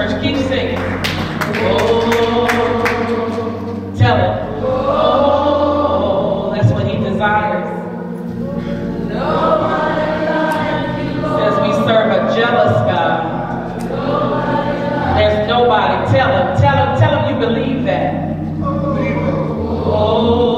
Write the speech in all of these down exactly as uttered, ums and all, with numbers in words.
church. Keep singing. Oh, tell it. Oh, that's what he desires. Says we serve a jealous God. There's nobody. Tell him. Tell him. Tell him you believe that. Oh.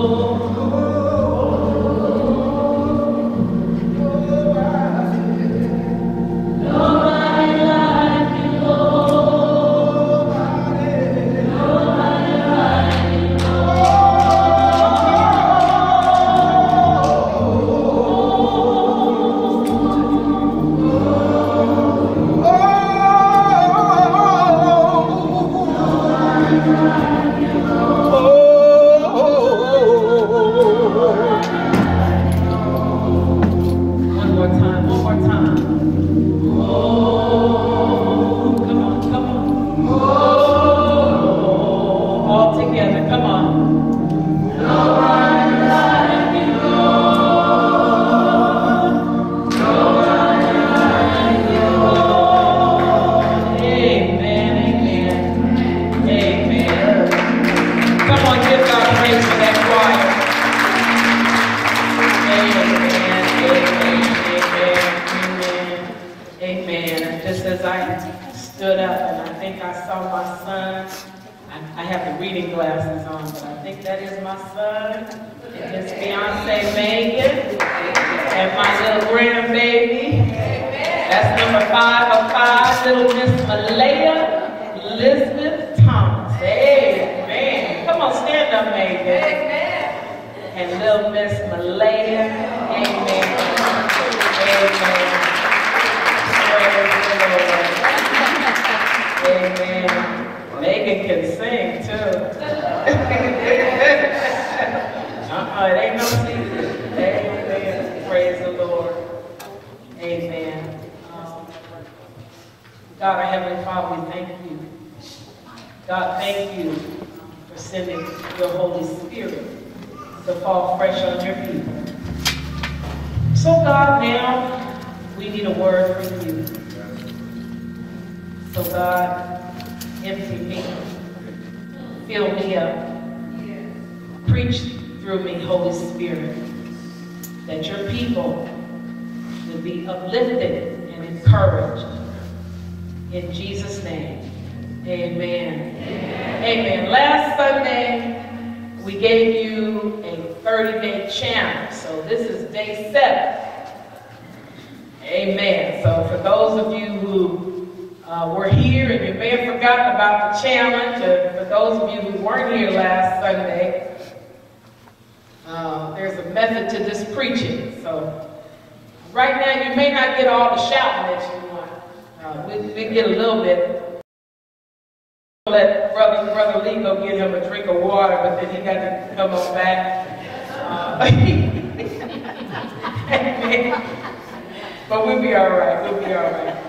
But we'll be all right. We'll be all right.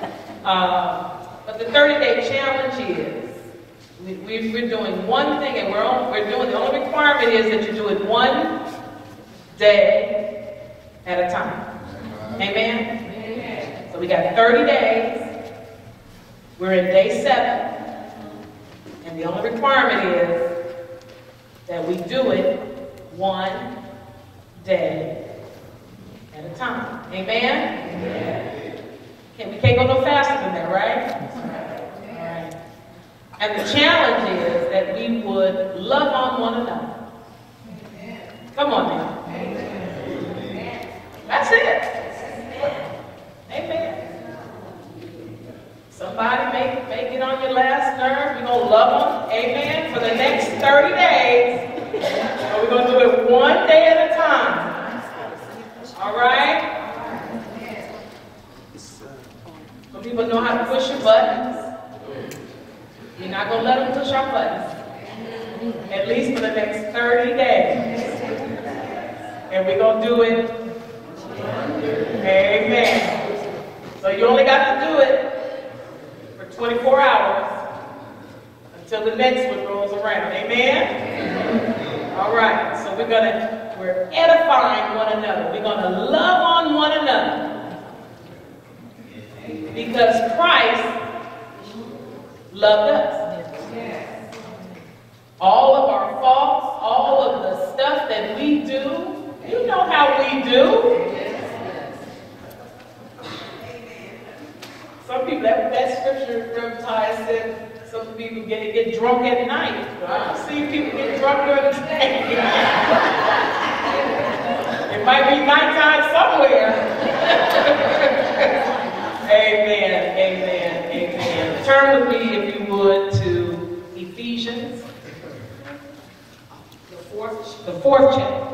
Uh, but the thirty-day challenge is we, we, we're doing one thing, and we're on, we're doing the only requirement is that you do it one day at a time. Amen. Amen. So we got thirty days. We're in day seven, and the only requirement is that we do it one day at a time. Amen? Amen. Can, we can't go no faster than that, right? All right. And the challenge is that we would love on one another. Come on now. Amen. That's it. Amen. Somebody may, may get on your last nerve. We're going to love them. Amen. For the next thirty days. So we're going to do it one day at a time. All right? Some people know how to push your buttons. We're not going to let them push our buttons. At least for the next thirty days. And we're going to do it. Amen. So you only got to do it for twenty-four hours until the next one rolls around. Amen? All right. So we're going to, we're edifying one another. We're going to love on one another. Because Christ loved us. All of our faults, all of the stuff that we do, you know how we do. Some people, that, that scripture from Ty said, some people get, get drunk at night. I've seen people get drunk during the day. It might be nighttime somewhere. Amen, amen, amen. Turn with me, if you would, to Ephesians, the fourth, the fourth chapter.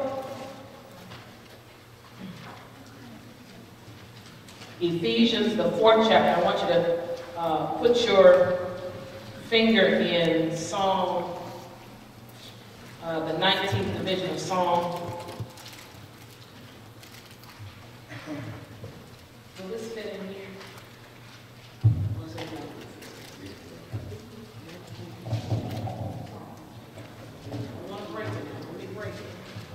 Ephesians, the fourth chapter. I want you to uh, put your finger in Psalm, uh, the nineteenth division of Psalm. Will this fit in here? Or is it not? I want to break it now. Let me break it.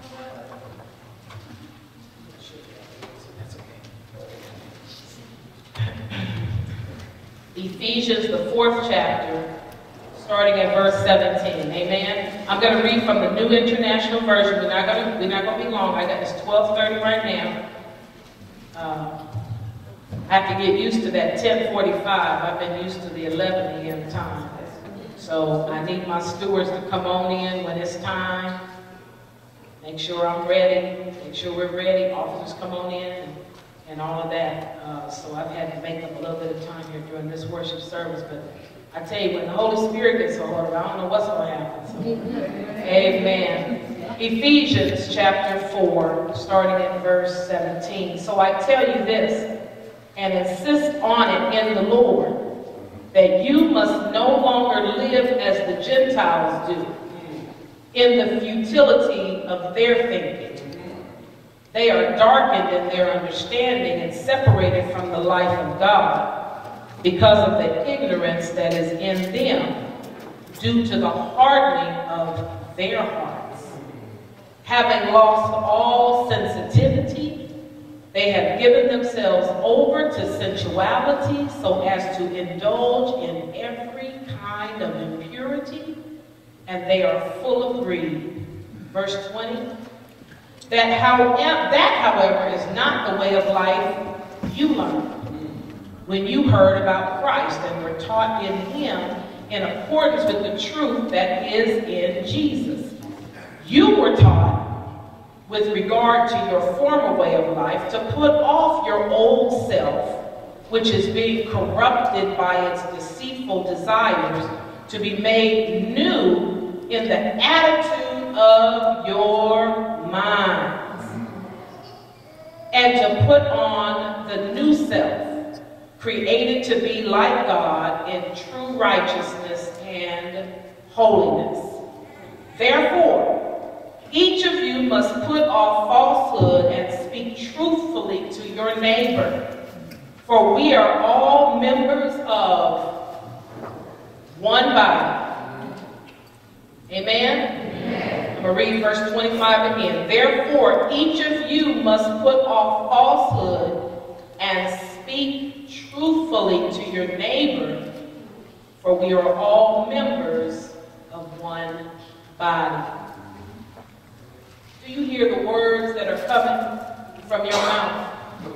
Ephesians, the fourth chapter, starting at verse seventeen. Amen. I'm going to read from the New International Version. We're not going to, we're not going to be long. I got this twelve thirty right now. Uh, I have to get used to that ten forty-five. I've been used to the eleven a m time. So I need my stewards to come on in when it's time. Make sure I'm ready. Make sure we're ready. Officers come on in. And, and all of that. Uh, so I've had to make up a little bit of time here during this worship service, but I tell you, when the Holy Spirit gets a hold of it, I don't know what's going to happen. So, amen. Ephesians chapter four, starting at verse seventeen. So I tell you this, and insist on it in the Lord, that you must no longer live as the Gentiles do, in the futility of their thinking. They are darkened in their understanding and separated from the life of God because of the ignorance that is in them due to the hardening of their hearts. Having lost all sensitivity, they have given themselves over to sensuality so as to indulge in every kind of impurity, and they are full of greed. Verse twenty. That, however, that, however, is not the way of life you learned when you heard about Christ and were taught in Him in accordance with the truth that is in Jesus. You were taught, with regard to your former way of life, to put off your old self, which is being corrupted by its deceitful desires, to be made new in the attitude of your minds, and to put on the new self, created to be like God in true righteousness and holiness. Therefore, each of you must put off falsehood and speak truthfully to your neighbor, for we are all members of one body. Amen? I'm going to read verse twenty-five again. Therefore, each of you must put off falsehood and speak truthfully to your neighbor, for we are all members of one body. Do you hear the words that are coming from your mouth?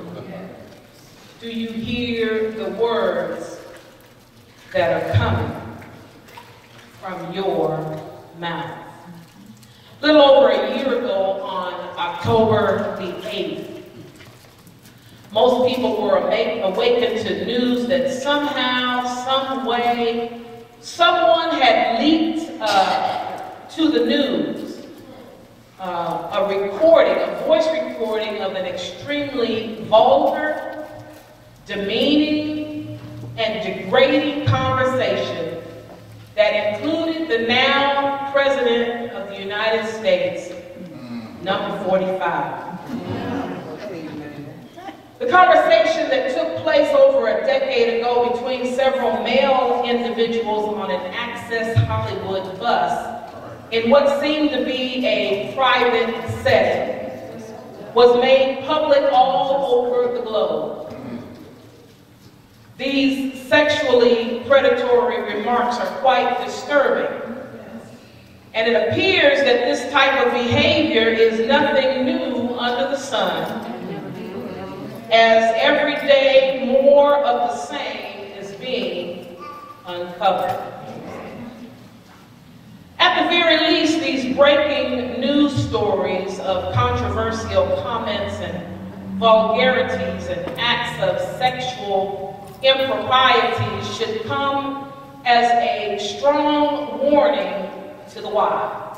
Do you hear the words that are coming from your mouth? A little over a year ago, on October the eighth, most people were awakened to news that somehow, some way, someone had leaked uh, to the news uh, a recording, a voice recording of an extremely vulgar, demeaning, and degrading conversation that included the now President of the United States, number forty-five. The conversation that took place over a decade ago between several male individuals on an Access Hollywood bus in what seemed to be a private setting was made public all over the globe. These sexually predatory remarks are quite disturbing. And it appears that this type of behavior is nothing new under the sun, as every day more of the same is being uncovered. At the very least, these breaking news stories of controversial comments and vulgarities and acts of sexual improprieties should come as a strong warning to the wives.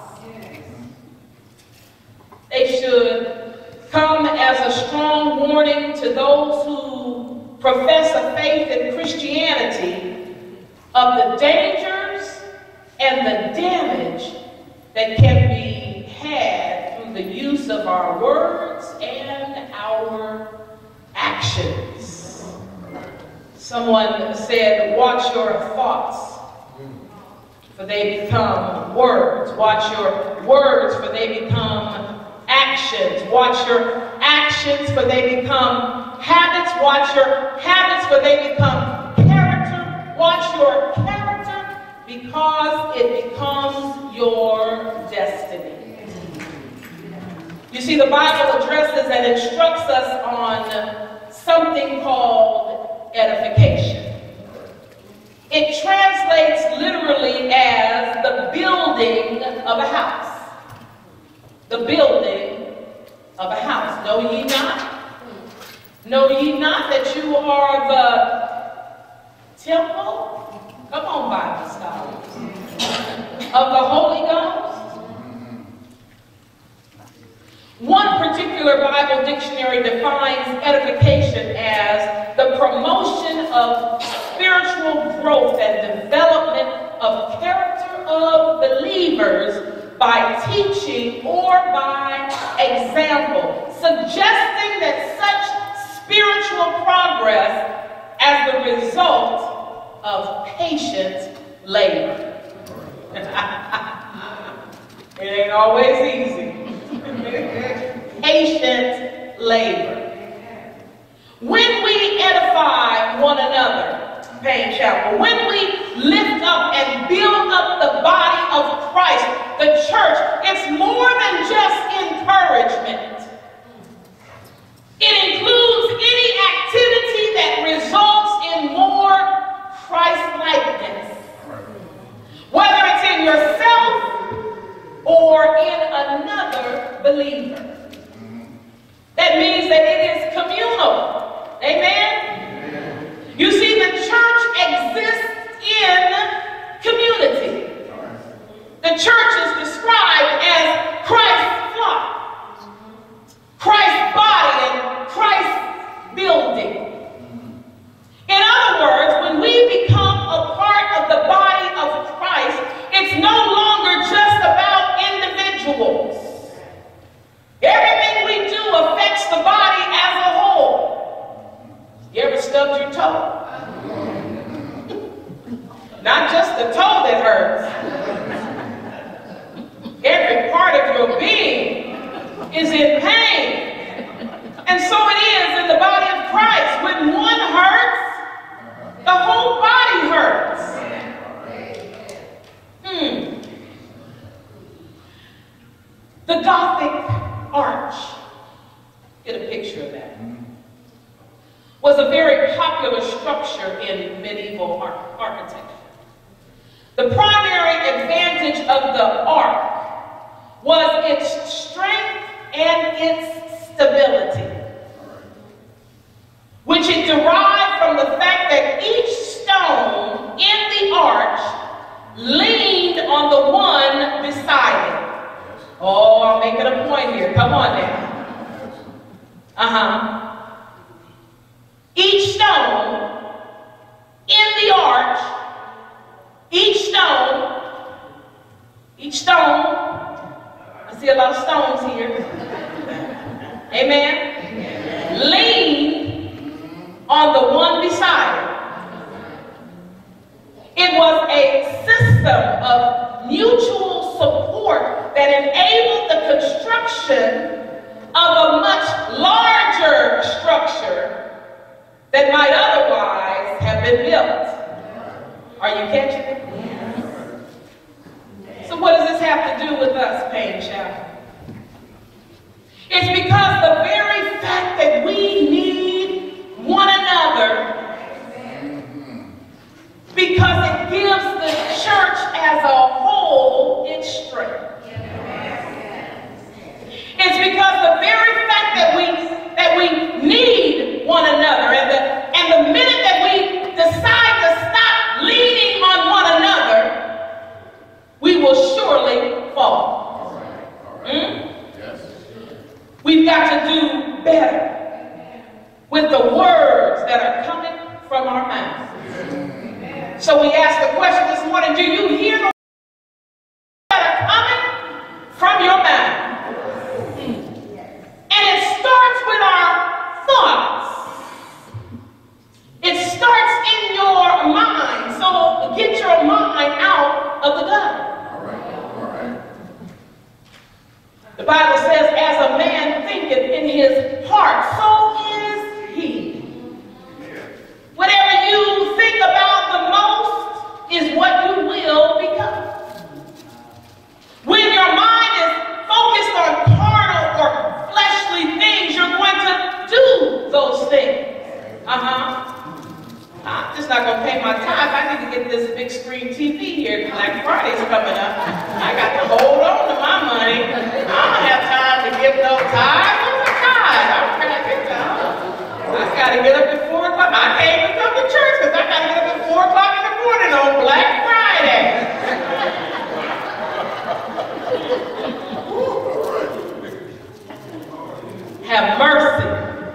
They should come as a strong warning to those who profess a faith in Christianity of the dangers and the damage that can be had through the use of our words and our actions. Someone said, watch your thoughts, for they become words. Watch your words, for they become actions. Watch your actions, for they become habits. Watch your habits, for they become character. Watch your character, because it becomes your destiny. You see, the Bible addresses and instructs us on something called edification. It translates literally as the building of a house. The building of a house. Know ye not? Know ye not that you are the temple? Come on, Bible scholars. Of the Holy Ghost? One particular Bible dictionary defines edification as the promotion of spiritual growth and development of character of believers by teaching or by example, suggesting that such spiritual progress as the result of patient labor. It ain't always easy. Patient labor. When we edify one another, Payne Chapel, when we lift up and build up the body of Christ, the church, it's more than just encouragement. It includes any activity that results in more Christ-likeness. Whether it's in yourself or in another believer. That means that it is communal. Amen? Amen. You see, the church exists in community. The church is described as Christ's flock, Christ's body, and Christ's building. In other words, when we become a part of the body of Christ, it's no longer just about individuals. Everything we do affects the body as a whole. You ever stubbed your toe? Not just the toe that hurts. Every part of your being is in pain. And so it is in the body of Christ. When one hurts, the whole body hurts. Hmm. The Gothic arch, get a picture of that, was a very popular structure in medieval ar architecture. The primary advantage of the arch was its strength and its stability, which it derived from the fact that each stone in the arch leaned on the one beside it. Oh, I'm making a point here. Come on now. Uh-huh. Each stone in the arch, each stone, each stone, I see a lot of stones here. Amen. Amen. Leaned on the one beside it. It was a system of mutual support that enabled the construction of a much larger structure that might otherwise have been built. Are you catching it? So what does this have to do with us, Payne Chapel? It's because the very fact that we need one another, because it gives the church as a whole its strength. It's because the very fact that we that we need one another, and the and the minute that we decide to stop leaning on one another, we will surely fall. All right. All right. Hmm? Yes. We've got to do better with the words that are coming from our mouths. So we ask the question this morning, do you hear the words that are coming from your mouth? And it starts with our thoughts. It starts in your mind. So get your mind out of the gutter. All right. All right. The Bible says, as a man thinketh in his heart, so is he. Whatever you think about the most is what you will become. When your mind is focused on carnal or fleshly things, you're going to do those things. Uh-huh. I'm just not going to pay my tithe. I need to get this big screen T V here. Black Friday's coming up. I got to hold on to my money. I don't have time to give no tithe. What's a tithe? I'm trying to get time. I got to get up at four o'clock. I can't even come to church because I got to get up at four o'clock in the morning on Black Friday. Have mercy.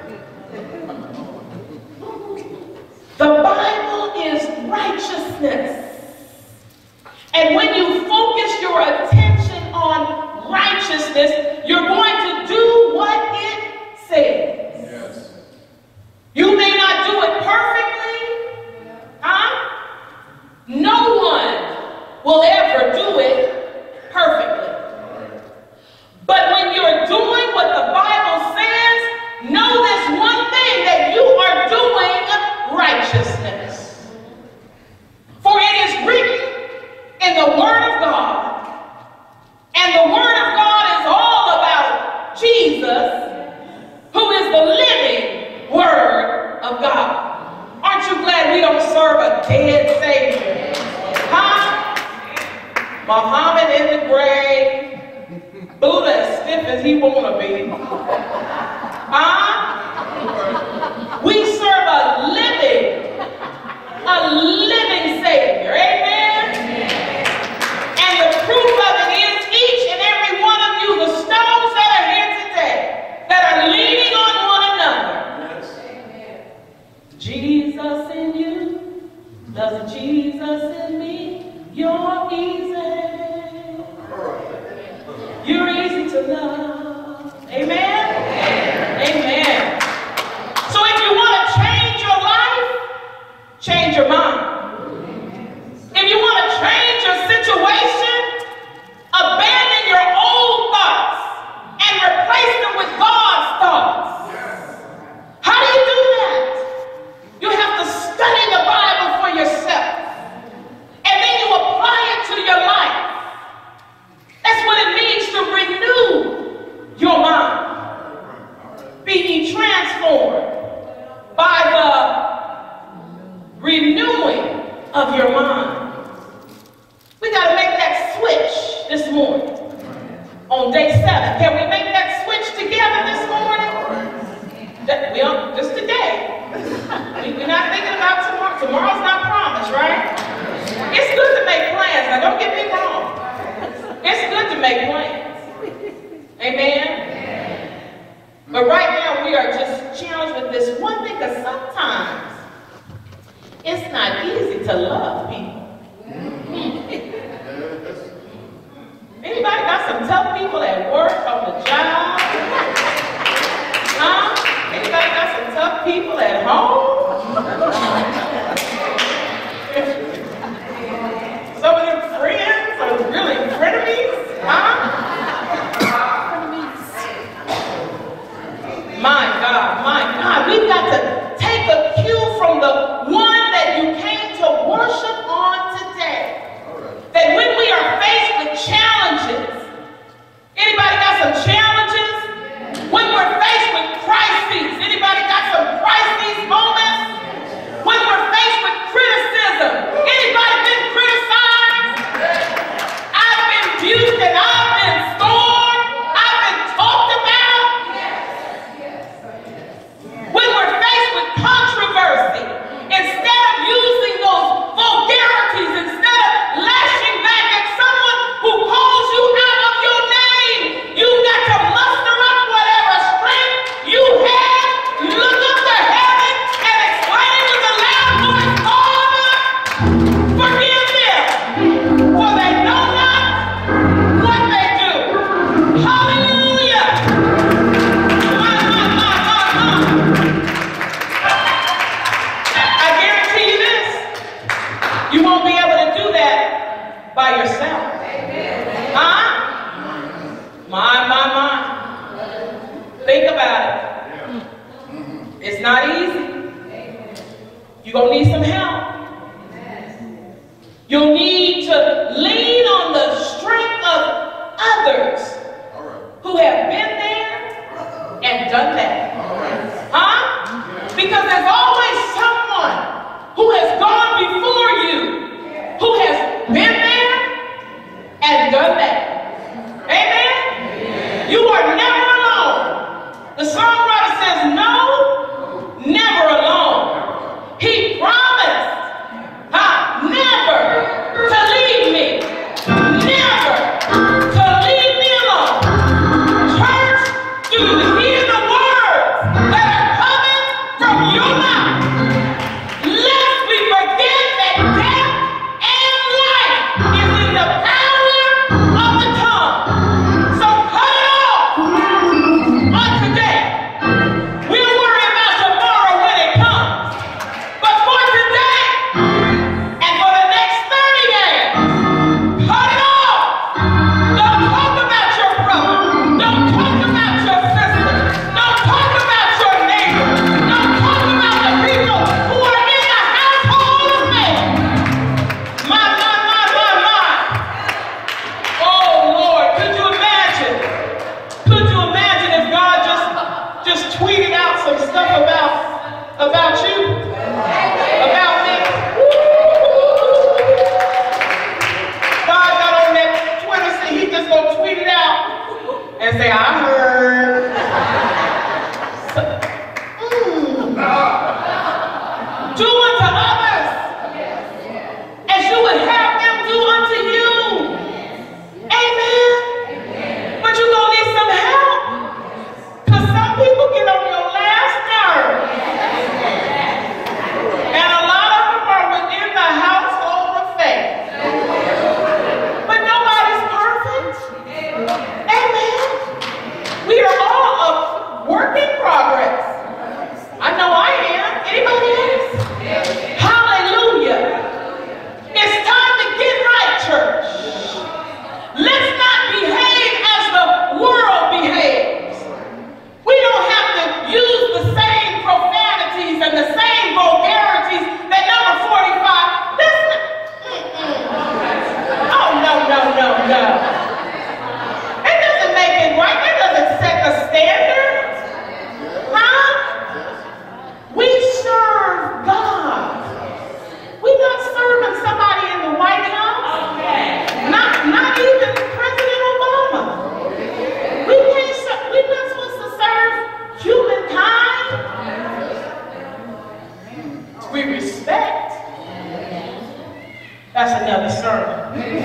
The Bible is righteousness. And when you focus your attention on righteousness, you're going to do what it says. Yes. You may not do it perfectly, huh? No one will ever do it perfectly. But when you're doing what the Bible says, know this one thing, that you are doing righteousness. For it is written in the Word of God, and the Word of God is all about Jesus, who is the living Word of God. Aren't you glad we don't serve a dead Savior? Huh? Muhammad in the grave, Buddha as stiff as he wanna be. Huh? We serve a living, a living Savior. Amen? And the proof of it is each and every one of you, the stones that are here today, that are leaning on one another. Jesus in you, does Jesus in me, you're easy. You're easy to love. Amen? Amen. So if you want to change your life, change your mind. If you want to change your situation, abandon your old thoughts and replace them with God's thoughts. How do you do that? You have to study the Bible for yourself. And then you apply it to your life. That's what it means to renew your mind. Be ye transformed by the renewing of your mind. We got to make that switch this morning on day seven. Can we make that switch together this morning? That, we don't, just today. We, we're not thinking about tomorrow. Tomorrow's not promised, right? It's good to make plans. Now, don't get me wrong. It's good to make plans. Amen? But right now, we are just challenged with this one thing, because sometimes it's not easy to love people. Anybody got some tough people at work, on the about it. It's not easy. You're going to need some help. You'll need to lean on the strength of others who have been there and done that. Huh? Because there's always someone who has gone before you, who has been there and done that. Amen? You are never alone. The songwriter says, no, never alone. He promised, huh, never to leave me. Never to leave me alone. Church, do you hear the words that are coming from your mouth? Lest we forget that death and life is in the power of the tongue. So cut it off on today. We'll worry about tomorrow when it comes. But for today and for the next thirty days, cut it off. Don't talk about your brother. Don't talk about your sister. Don't talk about your neighbor. Don't talk about the people who are in the household of man. My, my, my, my, my. Oh, Lord, could you imagine? Could you imagine if God just, just tweeted out some stuff about, about you? About me? God got on that Twitter, so he just gonna tweet it out and say, I heard. Mm. Do unto others as you would have them do unto you. Amen. But you're gonna need some help. Because some people get on your last nerve. And a lot of them are within the household of faith. But nobody's perfect. Amen. We are all a work in progress. I know I am. Anybody else? Hallelujah. It's time to get right, church. Let's not behave as the world behaves. We don't have to use the same profanities and the same vulgarities that number forty-five. That's not, mm-mm. Oh, no, no, no, no. It doesn't make it right. It doesn't set the standard. Huh? We serve God. We're not serving somebody in the White House. Not, not even President Obama. We can't, ser- we're not supposed to serve humankind. We respect. That's another sermon.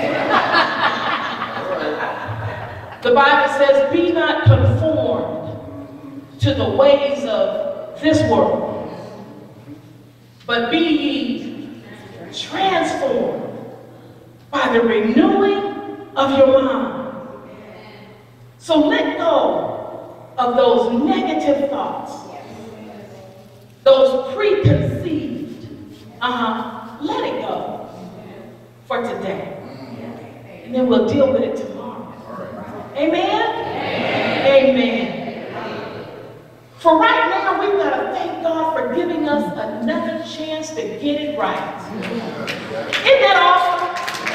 The Bible says, be not conformed to the ways of this world, but be ye transformed by the renewing of your mind. So let go of those negative thoughts, those preconceived, uh-huh, let it go for today. And then we'll deal with it tomorrow. Amen? Amen. For right now, we've got to thank God for giving us another chance to get it right. Isn't that awesome?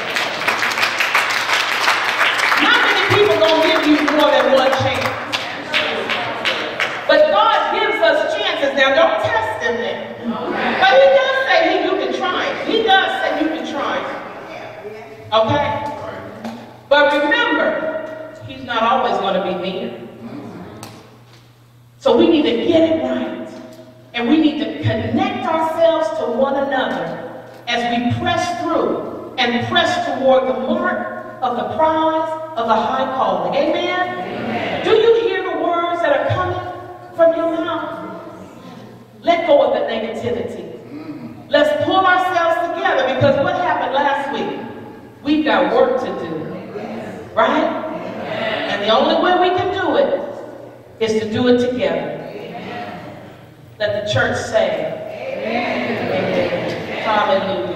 Not many people gonna give you more than one chance. But God gives us chances. Now, don't test him then. But he does say he, you can try it. He does say you can try it. Okay? But remember, he's not always going to be near. So we need to get it right. And we need to connect ourselves to one another as we press through and press toward the mark of the prize of the high calling. Amen? Amen. Do you hear the words that are coming from your mouth? Let go of the negativity. Let's pull ourselves together, because what happened last week? We've got work to do. Right? And the only way we can do it is to do it together. Let the church say, Amen. Amen. Hallelujah.